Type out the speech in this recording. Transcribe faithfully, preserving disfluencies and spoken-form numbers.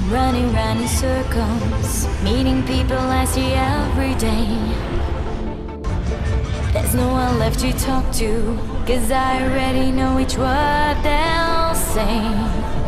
Running round in circles, meeting people I see every day. There's no one left to talk to, 'cause I already know which word they'll say.